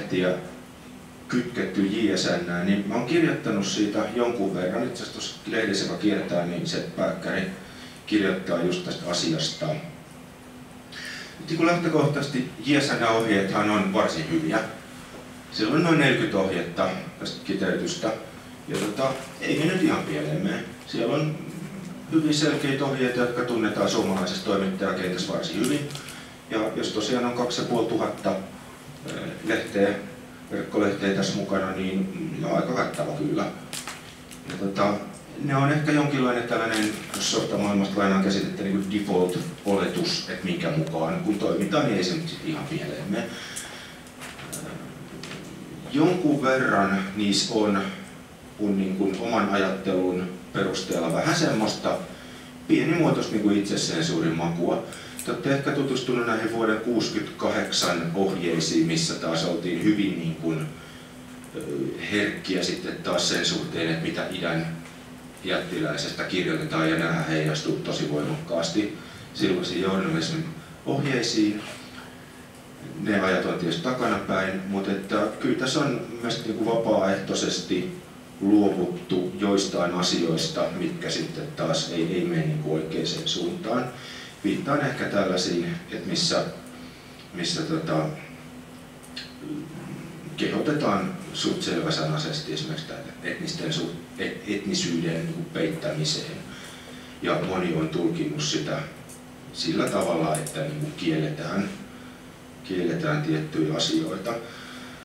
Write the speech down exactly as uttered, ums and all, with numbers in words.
lehtiä kytketty J S N, niin mä oon kirjoittanut siitä jonkun verran. Itse asiassa tuossa lehdessä, joka kiertää, niin se Pääkkäri kirjoittaa just tästä asiasta. Nyt kun lähtökohtaisesti J S N-ohjeethan on varsin hyviä. Siellä on noin neljäkymmentä ohjetta tästä kiteytystä. Ja tota, ei ne nyt ihan pieleen mene. Siellä on hyvin selkeitä ohjeita, jotka tunnetaan suomalaisessa toimittajakentässä varsin hyvin. Ja jos tosiaan on kaksituhatta viisisataa lehteä, verkkolehteä tässä mukana, niin ne on aika kattava kyllä. Ja tota, ne on ehkä jonkinlainen tällainen, jos softa maailmasta lainaan käsitettä, niin kuin default-oletus, että minkä mukaan kun toimitaan, niin ei se nyt sitten ihan pieleen mene. Jonkun verran niissä on, on niin kuin oman ajattelun perusteella vähän semmoista pienimuotoista niin kuin itsesensuurin makua. Te olette ehkä tutustunut näihin vuoden tuhatyhdeksänsataakuusikymmentäkahdeksan ohjeisiin, missä taas oltiin hyvin niin kuin herkkiä sitten taas sen suhteen, että mitä idän jättiläisestä kirjoitetaan, ja nämä heijastuu tosi voimakkaasti silloisiin journalismin ohjeisiin. Ne ajat on tietysti takanapäin, mutta että kyllä tässä on myös niin kuin vapaaehtoisesti luovuttu joistain asioista, mitkä sitten taas ei, ei mene niin kuin oikeaan suuntaan. Viittaan ehkä tällaisiin, että missä, missä tota, kehotetaan suht selväsanaisesti esimerkiksi etnisten, et, etnisyyden niin kuin peittämiseen. Ja moni on tulkinnut sitä sillä tavalla, että niin kuin kielletään, kielletään tiettyjä asioita.